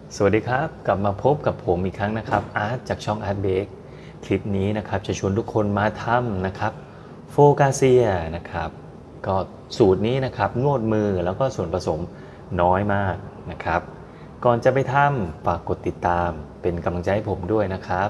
สวัสดีครับกลับมาพบกับผมอีกครั้งนะครับอาร์ตจากช่องอาร์ตเบคคลิปนี้นะครับจะชวนทุกคนมาทำนะครับโฟกาเซียนะครับก็สูตรนี้นะครับนวดมือแล้วก็ส่วนผสมน้อยมากนะครับก่อนจะไปทำฝากกดติดตามเป็นกำลังใจให้ผมด้วยนะครับ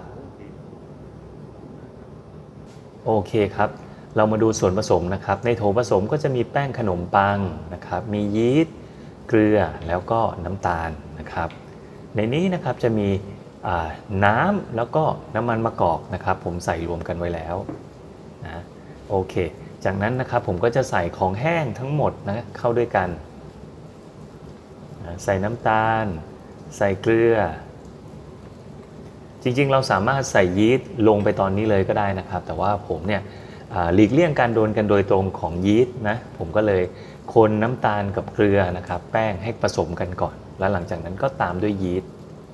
โอเคครับเรามาดูส่วนผสมนะครับในโถผสมก็จะมีแป้งขนมปังนะครับมียีสต์เกลือแล้วก็น้ำตาลนะครับในนี้นะครับจะมีน้ำแล้วก็น้ำมันมะกอกนะครับผมใส่รวมกันไว้แล้วนะโอเคจากนั้นนะครับผมก็จะใส่ของแห้งทั้งหมดนะเข้าด้วยกันนะใส่น้ำตาลใส่เกลือจริงๆเราสามารถใส่ยีสต์ลงไปตอนนี้เลยก็ได้นะครับแต่ว่าผมเนี่ยหลีกเลี่ยงการโดนกันโดยตรงของยีสต์นะผมก็เลยคนน้ำตาลกับเกลือนะครับแป้งให้ผสมกันก่อนแล้วหลังจากนั้นก็ตามด้วยยีสต์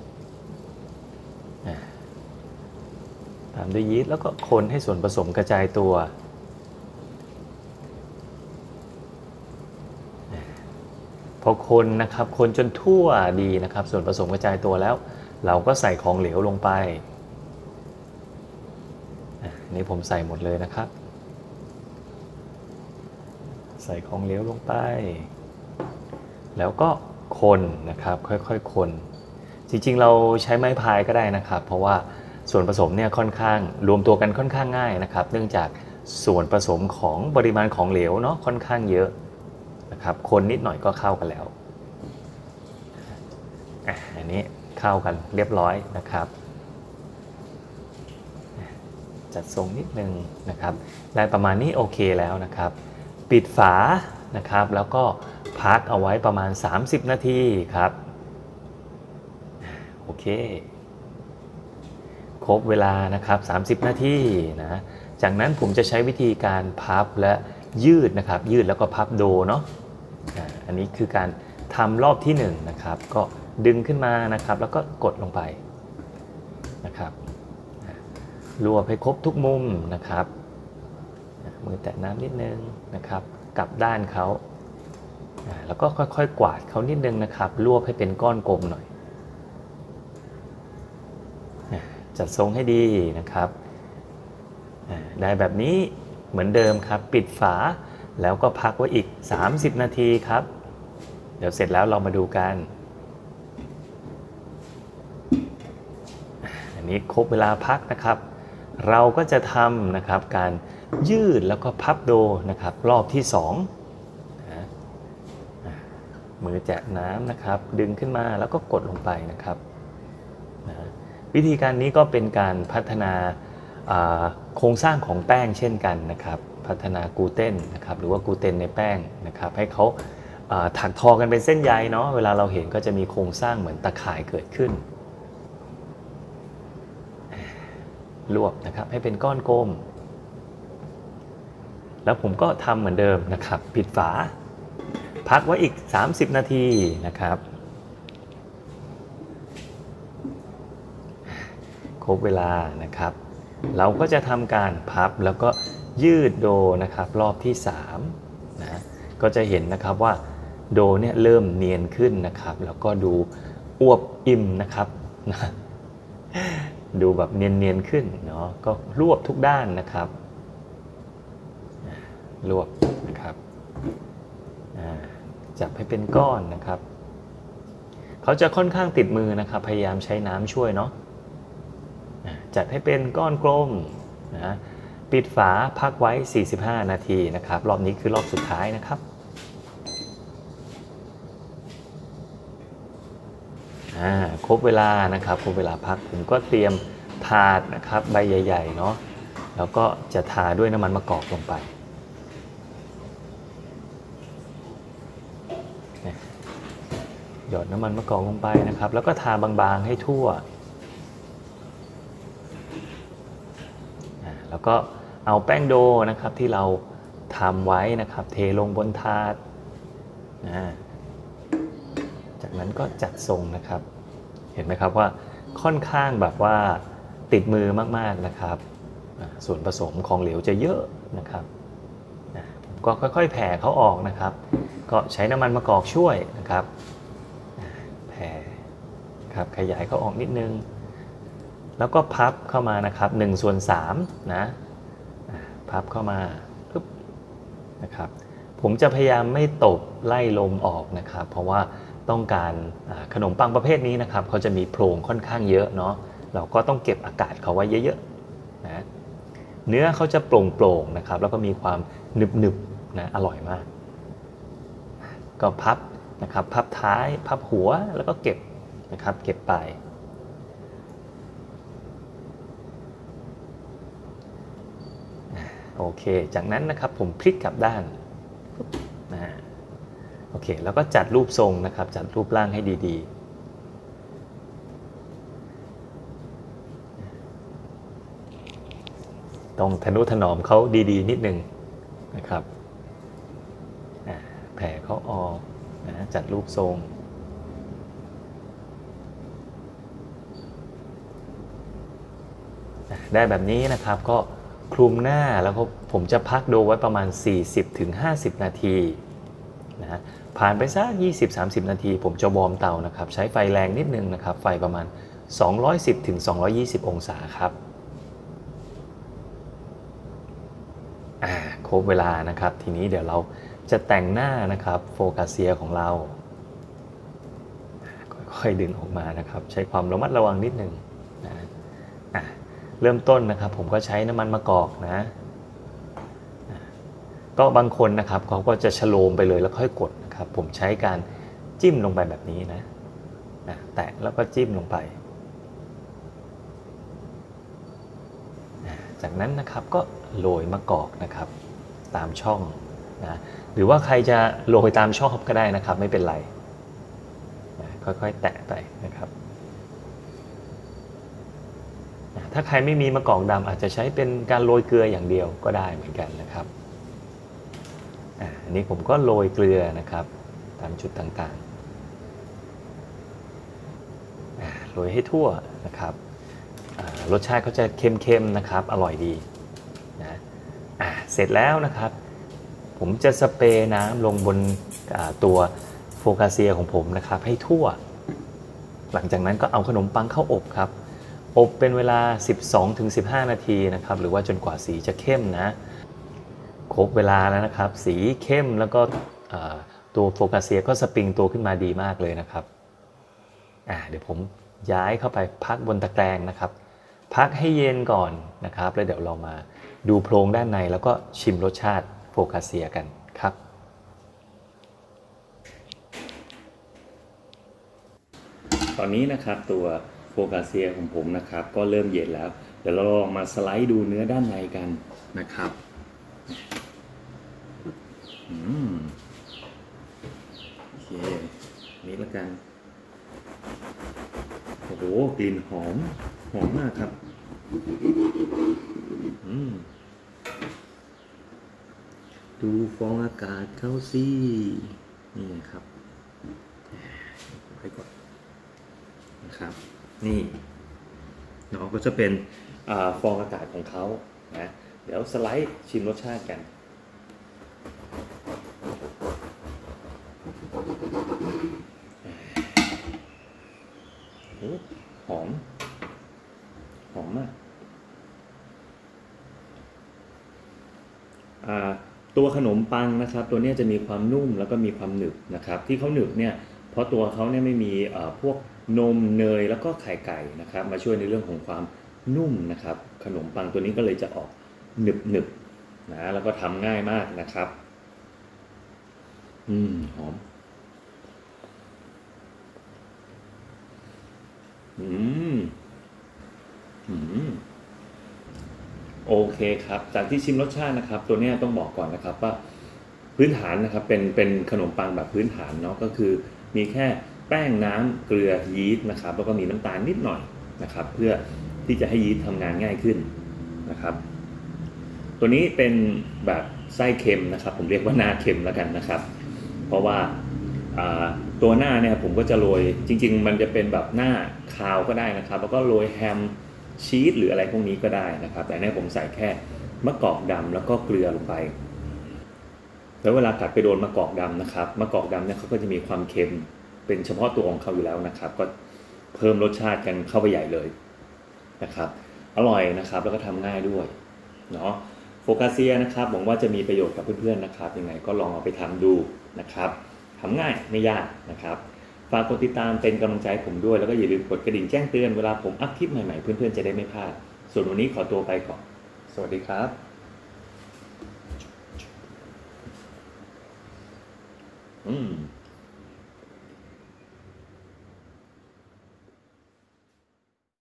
แล้วก็คนให้ส่วนผสมกระจายตัวพอคนนะครับคนจนทั่วดีนะครับส่วนผสมกระจายตัวแล้วเราก็ใส่ของเหลวลงไปนี่ผมใส่หมดเลยนะครับใส่ของเหลวลงไปแล้วก็คนนะครับค่อยๆคนจริงๆเราใช้ไม้พายก็ได้นะครับเพราะว่าส่วนผสมเนี่ยค่อนข้างรวมตัวกันค่อนข้างง่ายนะครับเนื่องจากส่วนผสมของปริมาณของเหลวเนาะค่อนข้างเยอะนะครับคนนิดหน่อยก็เข้ากันแล้วอันนี้เข้ากันเรียบร้อยนะครับจัดทรงนิดนึงนะครับได้ประมาณนี้โอเคแล้วนะครับปิดฝานะครับแล้วก็พักเอาไว้ประมาณ30นาทีครับโอเคครบเวลานะครับ30นาทีนะจากนั้นผมจะใช้วิธีการพับและยืดนะครับยืดแล้วก็พับโดเนาะอันนี้คือการทำรอบที่1นะครับก็ดึงขึ้นมานะครับแล้วก็กดลงไปนะครับรวบให้ครบทุกมุมนะครับมือแตะน้ำนิดนึงนะครับกลับด้านเขาแล้วก็ค่อยๆกวาดเขานิดนึงนะครับรวบให้เป็นก้อนกลมหน่อยจัดทรงให้ดีนะครับได้แบบนี้เหมือนเดิมครับปิดฝาแล้วก็พักไว้อีก30นาทีครับเดี๋ยวเสร็จแล้วเรามาดูกันอันนี้ครบเวลาพักนะครับเราก็จะทำนะครับการยืดแล้วก็พับโดนะครับรอบที่2นะมือแตะน้ำนะครับดึงขึ้นมาแล้วก็กดลงไปนะครับนะวิธีการนี้ก็เป็นการพัฒนาโครงสร้างของแป้งเช่นกันนะครับพัฒนากลูเตนนะครับหรือว่ากลูเตนในแป้งนะครับให้เขาถักทอกันเป็นเส้นใยเนาะเวลาเราเห็นก็จะมีโครงสร้างเหมือนตะข่ายเกิดขึ้นรวบนะครับให้เป็นก้อนกลมแล้วผมก็ทำเหมือนเดิมนะครับปิดฝาพักไว้อีก30นาทีนะครับครบเวลานะครับเราก็จะทำการพับแล้วก็ยืดโดนะครับรอบที่3นะก็จะเห็นนะครับว่าโดเนี่ยเริ่มเนียนขึ้นนะครับแล้วก็ดูอวบอิ่มนะครับดูแบบเนียนๆขึ้นเนาะก็รวบทุกด้านนะครับรวบนะครับจับให้เป็นก้อนนะครับเขาจะค่อนข้างติดมือนะครับพยายามใช้น้ำช่วยเนาะจัดให้เป็นก้อนกลมนะปิดฝาพักไว้45นาทีนะครับรอบนี้คือรอบสุดท้ายนะครับครบเวลานะครับครบเวลาพักผมก็เตรียมถาดนะครับใบใหญ่ๆเนาะแล้วก็จะทาด้วยน้ำมันมะกอกลงไปหยอดน้ำมันมะกอกลงไปนะครับแล้วก็ทาบางๆให้ทั่วแล้วก็เอาแป้งโดนะครับที่เราทำไว้นะครับเทลงบนถาดจากนั้นก็จัดทรงนะครับเห็นไหมครับว่าค่อนข้างแบบว่าติดมือมากๆนะครับส่วนผสมของเหลวจะเยอะนะครับผมก็ค่อยๆแผ่เขาออกนะครับก็ใช้น้ำมันมะกอกช่วยนะครับแผ่นะครับขยายเขาออกนิดนึงแล้วก็พับเข้ามานะครับ1/3นะพับเข้ามาปึ๊บนะครับผมจะพยายามไม่ตบไล่ลมออกนะครับเพราะว่าต้องการขนมปังประเภทนี้นะครับเขาจะมีโพรงค่อนข้างเยอะเนาะเราก็ต้องเก็บอากาศเขาไว้เยอะๆนะเนื้อเขาจะโปร่งๆนะครับแล้วก็มีความหนึบๆนะอร่อยมากก็พับนะครับพับท้ายพับหัวแล้วก็เก็บนะครับเก็บไปโอเคจากนั้นนะครับผมพลิกกลับด้านโอเคแล้วก็จัดรูปทรงนะครับจัดรูปร่างให้ดีๆต้องทนุถนอมเขาดีๆนิดนึงนะครับแผ่เขาออกนะจัดรูปทรงได้แบบนี้นะครับก็คลุมหน้าแล้วก็ผมจะพักโดไว้ประมาณ 40-50 นาทีนะผ่านไปสัก 20-30 นาทีผมจะวอร์มเตานะครับใช้ไฟแรงนิดนึงนะครับไฟประมาณ 210-220 องศาครับครบเวลานะครับทีนี้เดี๋ยวเราจะแต่งหน้านะครับโฟกาเซียของเราค่อยๆดึงออกมานะครับใช้ความระมัดระวังนิดนึงนะเริ่มต้นนะครับผมก็ใช้น้ำมันมะกอกนะก็บางคนนะครับเขาก็จะชโลมไปเลยแล้วค่อยกดนะครับผมใช้การจิ้มลงไปแบบนี้นะแตะแล้วก็จิ้มลงไปจากนั้นนะครับก็โรยมะกอกนะครับตามช่องนะหรือว่าใครจะโรยตามช่องก็ได้นะครับไม่เป็นไรค่อยๆแตะไปนะครับถ้าใครไม่มีมะกอกดำอาจจะใช้เป็นการโรยเกลืออย่างเดียวก็ได้เหมือนกันนะครับอันนี้ผมก็โรยเกลือนะครับตามจุดต่างๆโรยให้ทั่วนะครับรสชาติเขาจะเค็มๆนะครับอร่อยดีนะเสร็จแล้วนะครับผมจะสเปรย์น้ำลงบนตัวโฟกาเซียของผมนะครับให้ทั่วหลังจากนั้นก็เอาขนมปังเข้าอบครับอบเป็นเวลา 12-15 นาทีนะครับหรือว่าจนกว่าสีจะเข้มนะครบเวลาแล้วนะครับสีเข้มแล้วก็ตัวโฟกาเซียก็สปริงตัวขึ้นมาดีมากเลยนะครับเดี๋ยวผมย้ายเข้าไปพักบนตะแกรงนะครับพักให้เย็นก่อนนะครับแล้วเดี๋ยวเรามาดูโพรงด้านในแล้วก็ชิมรสชาติโฟกาเซียกันครับตอนนี้นะครับตัวโฟกาเซียของผมนะครับก็เริ่มเย็นแล้วเดี๋ยวเราลองมาสไลด์ดูเนื้อด้านในกันนะครับโอเคนี้ละกันโอ้โหกลิ่นหอมมากครับดูฟองอากาศเข้าสินี่ครับไปก่อนนะครับนี่เนาะก็จะเป็นฟองอากาศของเขานะเดี๋ยวสไลด์ชิมรสชาติกันหอมมากตัวขนมปังนะครับตัวนี้จะมีความนุ่มแล้วก็มีความหนึบนะครับที่เขาหนึบเนี่ยเพราะตัวเขาเนี่ยไม่มีพวกนมเนยแล้วก็ไข่ไก่นะครับมาช่วยในเรื่องของความนุ่มนะครับขนมปังตัวนี้ก็เลยจะออกหนึบนะแล้วก็ทำง่ายมากนะครับหอมโอเคครับจากที่ชิมรสชาตินะครับตัวนี้ต้องบอกก่อนนะครับว่าพื้นฐานนะครับเป็นขนมปังแบบพื้นฐานเนาะก็คือมีแค่แป้งน้ำเกลือยีสต์นะครับแล้วก็มีน้ำตาลนิดหน่อยนะครับเพื่อที่จะให้ยีสต์ทำงานง่ายขึ้นนะครับตัวนี้เป็นแบบไส้เค็มนะครับผมเรียกว่าหน้าเค็มแล้วกันนะครับเพราะว่าตัวหน้าเนี่ยผมก็จะโรยจริงๆมันจะเป็นแบบหน้าคาวก็ได้นะครับแล้วก็โรยแฮมชีสหรืออะไรพวกนี้ก็ได้นะครับแต่เนี่ยผมใส่แค่มะกอกดำแล้วก็เกลือลงไปแล้วเวลากัดไปโดนมะกอกดำนะครับมะกอกดำเนี่ยเขาก็จะมีความเค็มเป็นเฉพาะตัวของเขาอยู่แล้วนะครับก็เพิ่มรสชาติกันเข้าไปใหญ่เลยนะครับอร่อยนะครับแล้วก็ทำง่ายด้วยเนาะโฟกาเซียนะครับหวังว่าจะมีประโยชน์กับเพื่อนๆนะครับยังไงก็ลองเอาไปทำดูนะครับทำง่ายไม่ยากนะครับฝากกดติดตามเป็นกำลังใจให้ผมด้วยแล้วก็อย่าลืมกดกระดิ่งแจ้งเตือนเวลาผมอัพคลิปใหม่ๆเพื่อนๆจะได้ไม่พลาดส่วนวันนี้ขอตัวไปก่อนสวัสดีครับ